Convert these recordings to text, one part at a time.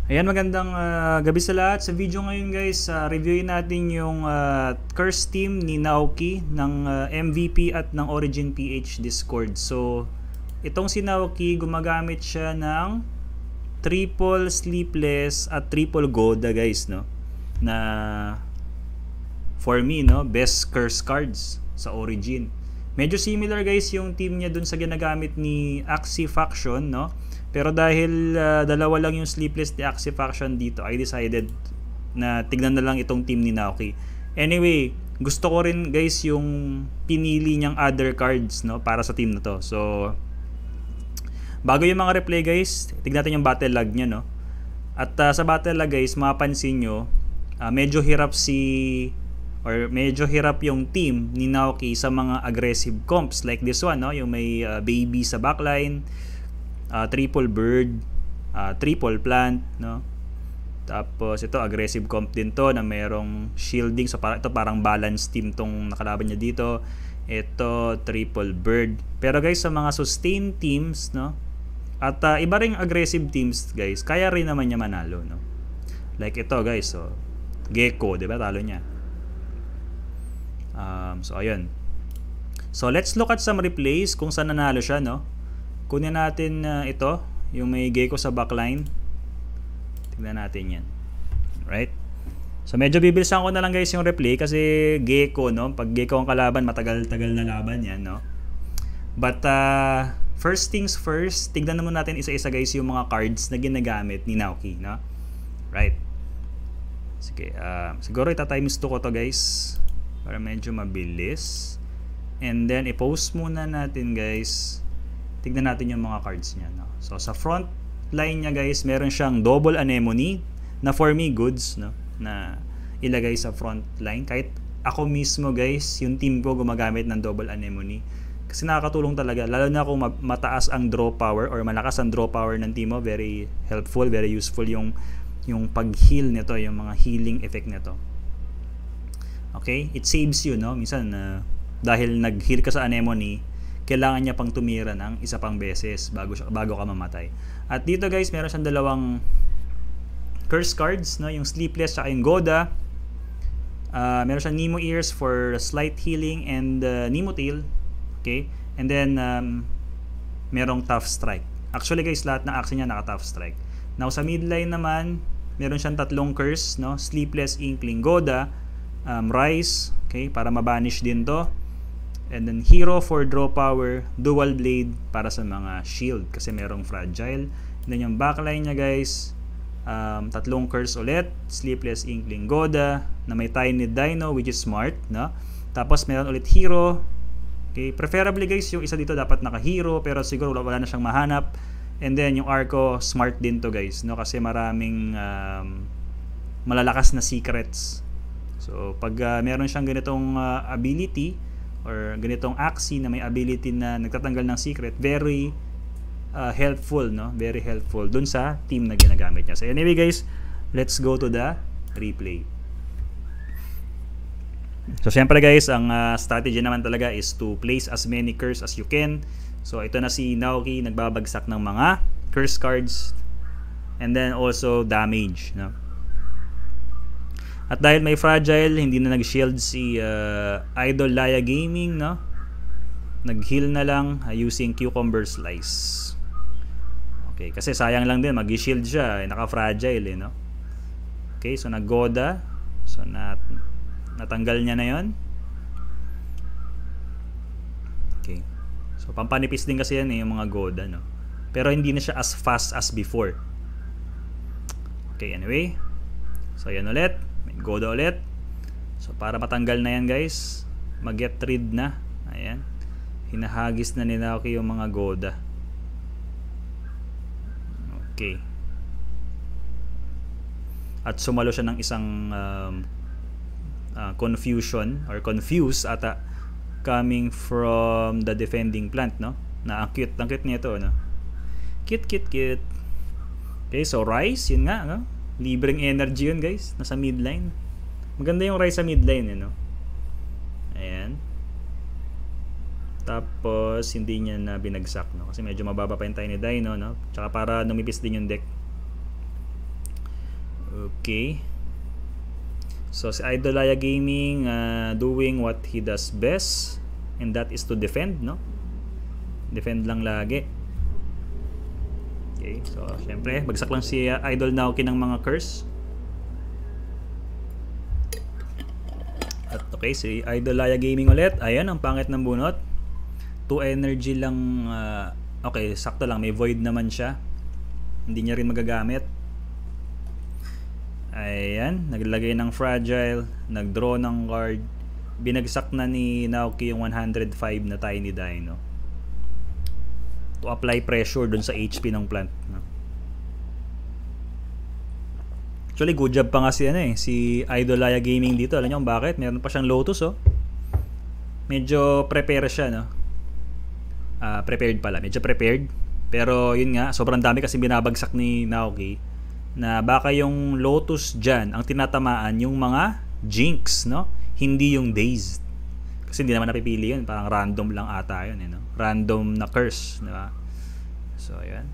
Ayan, magandang gabi sa lahat. Sa video ngayon guys, reviewin natin yung curse team ni Naoki ng MVP at ng Origin PH Discord. So, itong si Naoki, gumagamit siya ng triple sleepless at triple Goda guys, no? Na for me, no, best curse cards sa Origin. Medyo similar guys yung team niya dun sa ginagamit ni Axie Faction, no? Pero dahil dalawa lang yung sleepless ni Axie Faction dito, I decided na tignan na lang itong team ni Naoki. Anyway, gusto ko rin guys yung pinili niyang other cards, no, para sa team na to. So, bago yung mga replay guys, tignan natin yung battle lag niya, no. At sa battle lag guys, mapapansin nyo, medyo hirap yung team ni Naoki sa mga aggressive comps like this one, no, yung may baby sa backline, triple bird, triple plant, no. Tapos ito aggressive comp din to na mayroong shielding, so ito parang balance team tong nakalaban niya dito. Ito triple bird. Pero guys, sa mga sustain teams, no, at iba ring aggressive teams guys, kaya rin naman niya manalo, no. Like ito guys, so Gecko, 'di ba, talo niya. So ayun. So let's look at some replays kung saan nanalo siya, no. Kunin natin ito, yung may Gecko sa backline. Tignan natin yan. Right? So medyo bibilisan ko na lang guys yung replay kasi Gecko, no. Pag Gecko ang kalaban, matagal-tagal na laban yan, no. But first things first, tignan naman natin isa-isa guys yung mga cards na ginagamit ni Naoki, no. Right? Sige, siguro ita-times 2 ko to guys para medyo mabilis. And then i-post muna natin guys. Tignan natin yung mga cards niya, no? So sa front line niya guys, meron siyang double anemone na for me goods, no, na ilagay sa front line. Kahit ako mismo guys, yung team ko gumagamit ng double anemone kasi nakakatulong talaga, lalo na kung mataas ang draw power or malakas ang draw power ng team mo. Very helpful, very useful yung pag-heal nito, yung mga healing effect nito. Okay, it saves you, no, minsan dahil nag-heal ka sa anemone, kailangan niya pang tumira ng isa pang beses bago ka mamatay. At dito guys, meron siyang dalawang curse cards, no, yung sleepless at yung Goda. Meron siyang Nemo ears for slight healing and Nemo tail. Okay, and then merong tough strike. Actually guys, lahat ng action niya naka tough strike. Now sa midline naman, meron siyang tatlong curse, no, sleepless, inkling, Goda, rise, okay, para mabanish din to. And then hero for draw power, dual blade para sa mga shield kasi merong fragile. And then yung backline niya guys, tatlong curse ulit, sleepless, inkling, Goda na may tiny dino which is smart, no. Tapos meron ulit hero. Okay, preferably guys yung isa dito dapat naka-hero, pero siguro wala na siyang mahanap. And then yung Arco, smart din to guys, no, kasi maraming malalakas na secrets. So pag meron siyang ganitong ability or ganitong Axie na may ability na nagtatanggal ng secret, very helpful, no? Very helpful dun sa team na ginagamit niya. So anyway guys, let's go to the replay. So syempre guys, ang strategy naman talaga is to place as many curse as you can. So ito na si Naoki, nagbabagsak ng mga curse cards and then also damage, no? At dahil may fragile, hindi na nag-shield si Idol Laya Gaming, no? Nag-heal na lang using Cucumber Slice. Okay, kasi sayang lang din, mag-shield siya, naka-fragile, no? Okay, so nag-Goda. So natanggal niya na 'yon. Okay. So pampanipis din kasi yan yung mga Goda, no? Pero hindi na siya as fast as before. Okay, anyway. So yan ulit. Goda ulit. So para matanggal na yan guys, mag-get rid na. Ayan. Hinahagis na ni Naoki yung mga Goda. Okay. At sumalo siya ng isang confusion or confuse ata coming from the defending plant, no? Na ang cute niya ito, no? Cute. Okay, so Rise, yun nga, no? Libreng energy yun guys, nasa midline. Maganda yung Rise sa midline, no? Ayan. Tapos hindi niya na binagsak, no? Kasi medyo mababa pa yung Tiny Dino, no? Tsaka para numipis din yung deck. Okay. So si Idolaya Gaming doing what he does best, and that is to defend, no? Defend lang lagi. Okay, so syempre bagsak lang si Idol Naoki ng mga curse. At okay, si Idolaya Gaming ulit. Ayan, ang pangit ng bunot. 2 energy lang. Okay, sakto lang, may void naman siya. Hindi niya rin magagamit. Ayan, naglagay ng fragile, nagdraw ng card, binagsak na ni Naoki yung 105 na Tiny Dino to apply pressure dun sa HP ng plant, no? Actually, good job pa nga si Idolaya Gaming dito. Alam niyo kung bakit? Meron pa siyang Lotus, oh. Medyo prepare siya, no? Prepared pala, medyo prepared. Pero yun nga, sobrang dami kasi binabagsak ni Naoki, na baka yung Lotus dyan ang tinatamaan yung mga Jinx, no? Hindi yung Dazed. Kasi hindi naman napipili yun. Parang random lang ata yun, no? Random na curse, diba? So, ayan.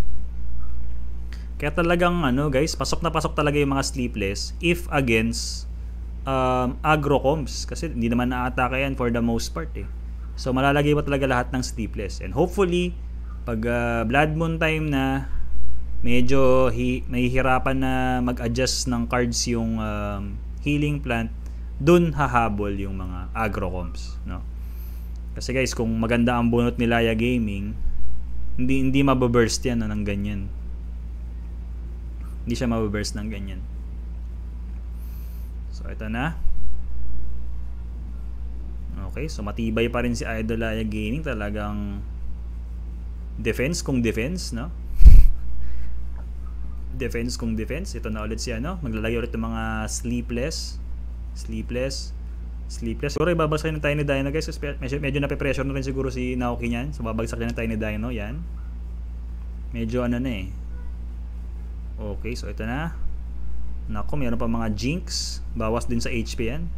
Kaya talagang, guys, pasok na pasok talaga yung mga Sleepless if against aggro comps. Kasi hindi naman na-atake yan for the most part, eh. So, malalagay mo talaga lahat ng Sleepless. And hopefully, pag Blood Moon time na, medyo mahihirapan na mag-adjust ng cards yung healing plant, dun hahabol yung mga aggro comps, no? Kasi guys, kung maganda ang bunot ni Laya Gaming, hindi mababurst yan, no, ng ganyan. Hindi siya mababurst ng ganyan. So ito na. Okay, so matibay pa rin si Idolaya Gaming. Talagang defense kung defense, no? Defense kung defense. Ito na ulit si maglalagay ulit ng mga sleepless. Siguro ibabagsak ng Tiny Dino, guys. Medyo nape-pressure na rin siguro si Naoki niyan. So babagsak din ng Tiny Dino, yan. Medyo na eh. Okay, so ito na. Nako, mayroon pa mga Jinx. Bawas din sa HP yan.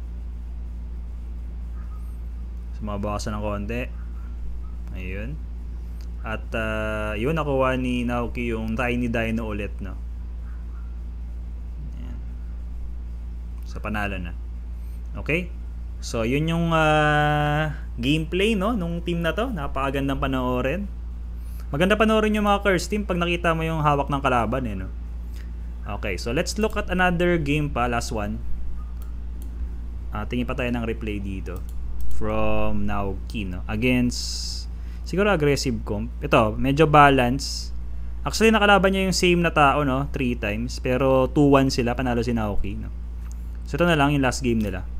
So mabawasan ng konti. Ayun. At yun, nakuha ni Naoki yung Tiny Dino ulit, no? Ayan. So panalo na. Okay? So yun yung gameplay, no, nung team na to. Napakagandang panoorin. Maganda panoorin yung mga curse team pag nakita mo yung hawak ng kalaban, eh, no? Okay, so let's look at another game pa, last one. Tingin pa tayo ng replay dito from Naoki, no? Against siguro aggressive comp. Ito, medyo balance. Actually, nakalaban niya yung same na tao, no? 3 times. Pero 2-1 sila. Panalo si Naoki, no? So, ito na lang yung last game nila.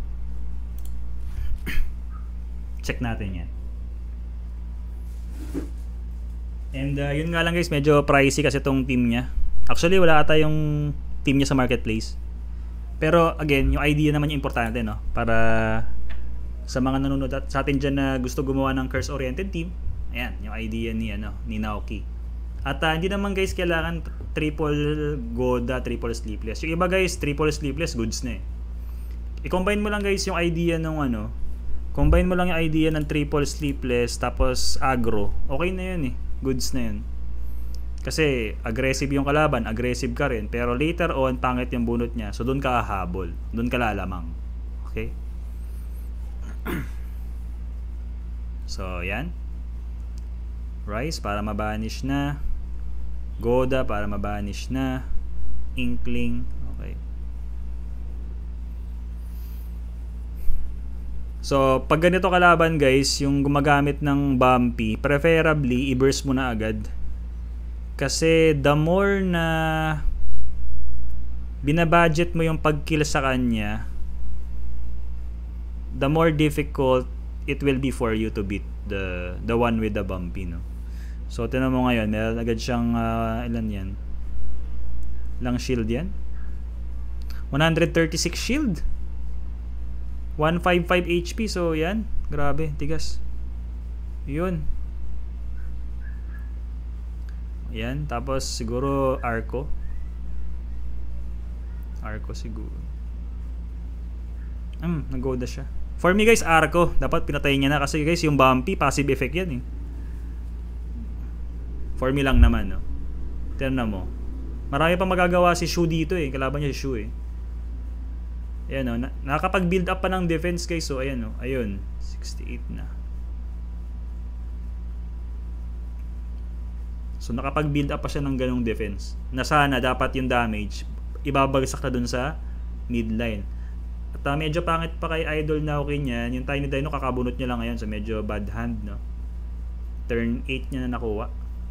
Check natin yan. And, yun nga lang, guys. Medyo pricey kasi itong team niya. Actually, wala ata yung team niya sa marketplace. Pero, again, yung idea naman yung importante, no? Para sa mga nanonood at sa atin dyan na gusto gumawa ng curse-oriented team, ayan, yung idea ni Naoki. At hindi naman, guys, kailangan triple Goda, triple Sleepless. Yung iba, guys, triple Sleepless, goods na eh. I-combine mo lang, guys, yung idea ng combine mo lang yung idea ng triple Sleepless tapos aggro. Okay na yun eh. Goods na yun. Kasi aggressive yung kalaban, aggressive ka rin. Pero later on, pangit yung bunot niya. So, doon ka hahabol. Doon ka lalamang. Okay? So, yan. Rise para mabanish na. Goda para mabanish na. Inkling. Okay. So, pag ganito kalaban, guys, yung gumagamit ng bumpy, preferably, i-burst mo na agad. Kasi the more na binabudget mo yung pag-kill sa kanya, the more difficult it will be for you to beat the one with the bumpy, no? So, tinan mo ngayon, meron agad siyang ilan yan? Lang shield yan? 136 shield. 155 HP. So, yan. Grabe, tigas. Yun. Yan. Tapos, siguro, Arco. Arco siguro. Nag-goda siya. For me, guys, Arco. Dapat pinatay niya na. Kasi, guys, yung bumpy, passive effect yan eh. For me lang naman, no? Tignan mo. Marami pang magagawa si Shu dito eh. Kalaban niya si Shu eh. Ayan o. Nakakapag-build up pa ng defense guys. So ayan o. Ayun. 68 na. So nakapag-build up pa siya ng ganong defense. Na sana dapat yung damage ibabagsak na dun sa midline. At medyo pangit pa kay Idol Naoki niyan. Yung Tiny Dino kakabunot niya lang ngayon. So medyo bad hand no. Turn 8 niya na nakuha.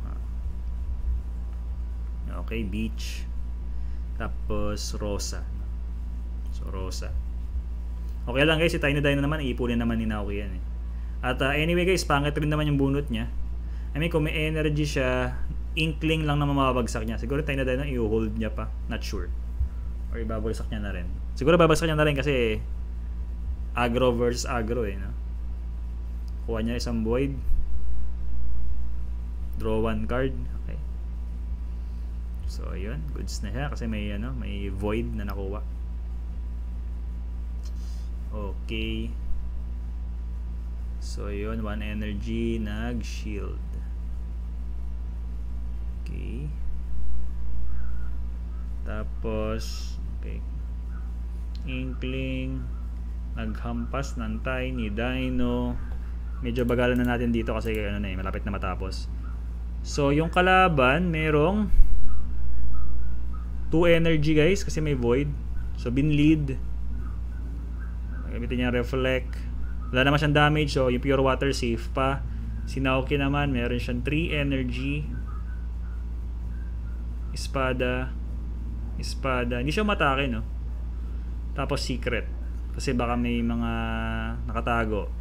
Okay, Beach. Tapos Rosa. So Rosa. Okay lang guys, si Tiny Dino naman iipunin naman ni Naoki yan eh. At anyway guys, pangit rin naman yung bunot niya. I mean kung may energy siya, inkling lang naman mababagsak niya. Siguro Tiny Dino i-hold niya pa, not sure. Or ibabagsak niya na rin. Siguro babagsak niya na rin kasi aggro versus aggro eh, no? Kuha niya isang void. Draw one card. Okay. So ayun, goods na siya kasi may ano, may void na nakuha. Okay. So yun, one energy, nag-shield. Okay. Tapos, okay. Inkling, naghampas ng Tiny Dino. Medyo bagalan na natin dito kasi ano na eh, malapit na matapos. So yung kalaban, merong 2 energy guys kasi may void. So binlead. Gamitin niya reflect. Wala naman siyang damage, so yung pure water safe pa. Si Naoki naman meron siyang 3 energy. Espada. Hindi siya matake no. Tapos secret kasi baka may mga nakatago.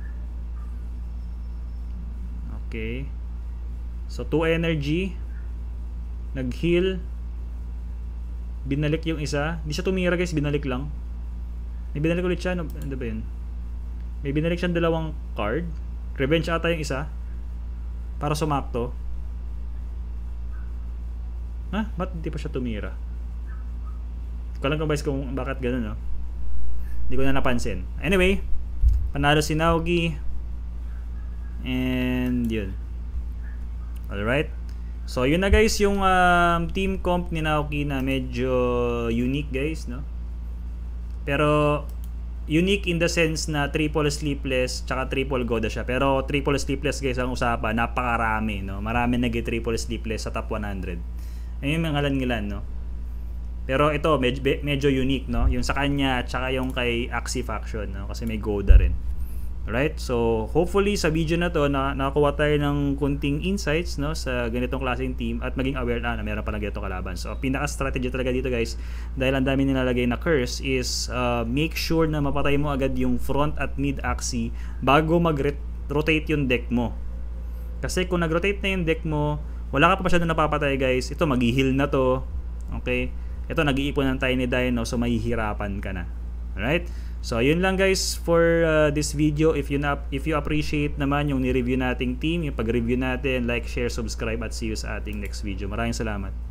Okay. So 2 energy. Nag-heal. Binalik yung isa. Hindi siya tumira guys, binalik lang. May binalik ulit siya. Ano ba yun? May binalik siya 2 card. Revenge ata yung isa. Para sumakto. Ha? Ba't hindi pa siya tumira? Hindi ko lang kung bakit ganun no? Hindi ko na napansin. Anyway, panalo si Naoki. And yun. Alright. So yun na guys yung team comp ni Naoki na medyo unique guys no. Pero unique in the sense na triple sleepless tsaka triple goda siya. Pero triple sleepless guys ang usapan, napakarami no. Marami nag-triple sleepless sa top 100. Ayun yung mga ngalan no. Pero ito medyo unique no. Yung sa kanya tsaka yung kay Axie Faction no kasi may goda rin. Alright, so hopefully sa video na to nakakuha tayo ng kunting insights no sa ganitong klaseng team at maging aware na meron palang ganitong kalaban. So pinaka-strategy talaga dito guys dahil ang dami nilalagay na curse is make sure na mapatay mo agad yung front at mid axis bago mag-rotate yung deck mo. Kasi kung nag-rotate na yung deck mo, wala ka pa masyadong napapatay guys. Ito mag-heal na to. Okay? Ito nag-iipon ng Tiny Dino so mahihirapan ka na. Alright? So yun lang guys for this video. If you appreciate naman yung ni-review nating team, yung pag-review natin, like, share, subscribe at see you sa ating next video. Maraming salamat.